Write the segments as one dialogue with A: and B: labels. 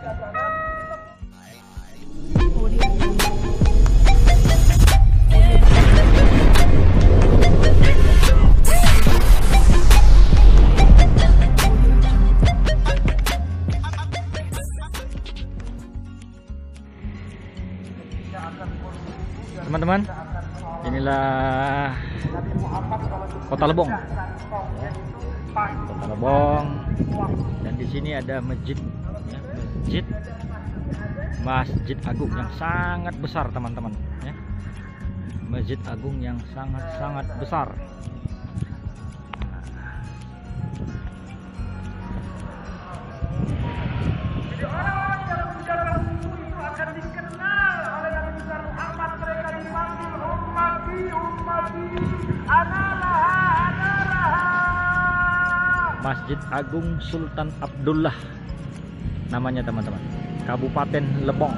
A: Teman-teman, inilah Kota Lebong. Kota Lebong, dan di sini ada masjid, ya, Masjid Agung yang sangat besar, teman-teman. Ya. Masjid Agung yang sangat besar. Masjid Agung Sultan Abdullah namanya, teman-teman, Kabupaten Lebong.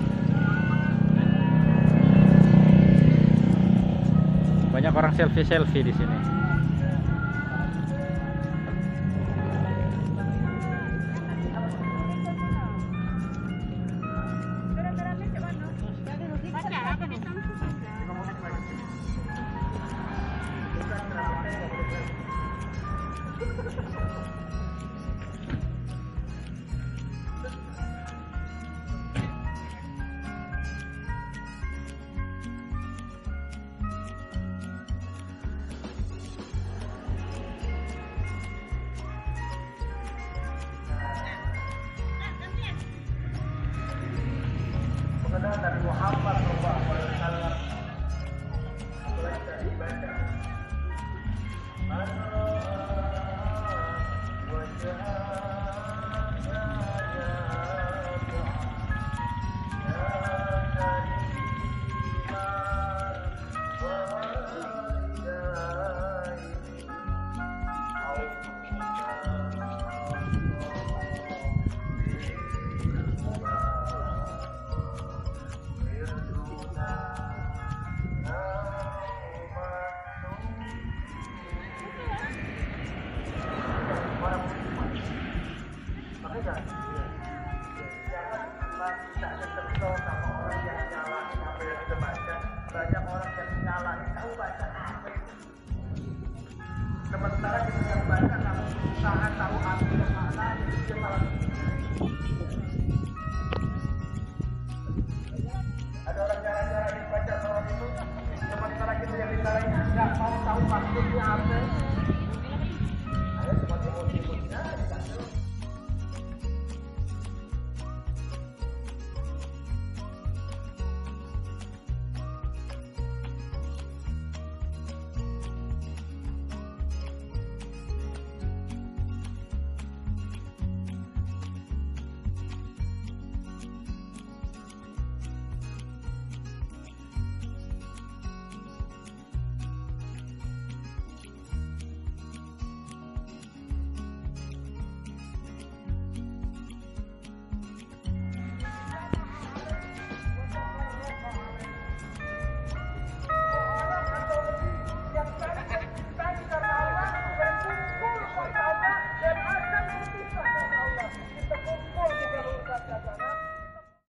A: Banyak orang selfie di sini.
B: Dari Muhammad sallallahu alaihi wasallam telah dibaca banyak orang yang nyalahin tahu baca apa itu. Sementara kita yang baca tahu usaha tahu arti maknanya, dia malah